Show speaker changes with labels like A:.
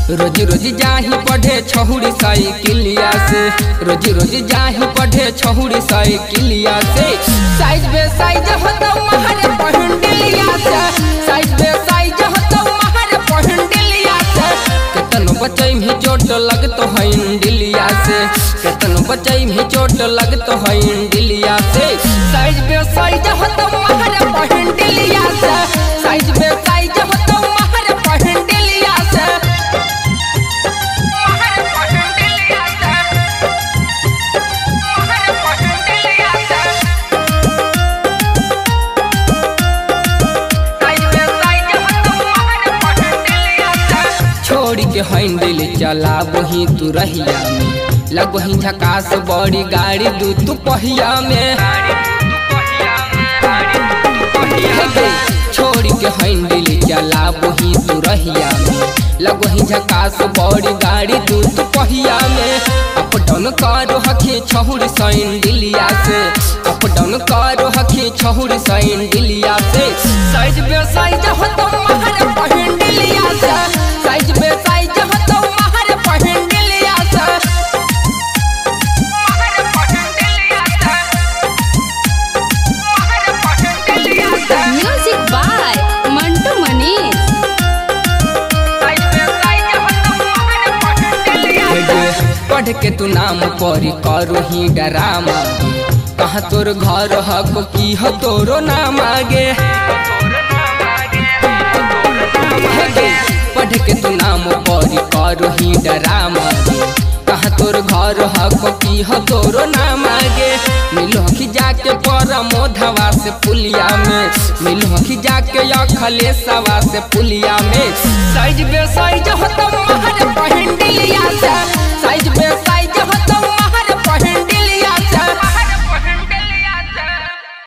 A: रोज रोज जाही पढ़े छहुरी साइकिलिया से, रोज रोज जाही पढ़े छहुरी साइकिलिया से। साइज बे साइज होता महर पहंडिलिया से, साइज बे साइज होता महर पहंडिलिया से। केतनो बचई में चोट लगतो है इंडिलिया से, केतनो बचई में चोट लगतो है इंडिलिया से। साइज बे साइज होता महर पहंडिलिया से, साइज बे साइज होता महर पहंडिलिया से। छोड़ी के हैंडल चला वही तू रहिया में, लगही झकास बड़ी गाड़ी दू तू पहिया में। छोड़ी के हैंडल चला वही तू रहिया में, लगही झकास बड़ी गाड़ी दू तू पहिया में। अप डाउन करो हखी छहुरी सैंडिलिया से, अप डाउन करो हखी छहुरी सैंडिलिया से। साइज बे साइज होता महर पहंडिलिया से, साइज बे साइज होता महर पहंडिलिया से।
B: Music by Mantu Manish.
A: पढ़ के तू नाम पढ़ी करो ही डरामा, कहाँ तोर घर हको की हो तोरो नाम आगे। पढ़ के तू नाम पढ़ी करो ही डरामा, कहाँ तोर घर हको की हो तोरो नाम आगे। मिलो की जाके परमोधवा से पुलिया में, मिलो की जाके अखलेसवा से पुलिया में। साइज बे साइज होता महर पहंडिलिया से।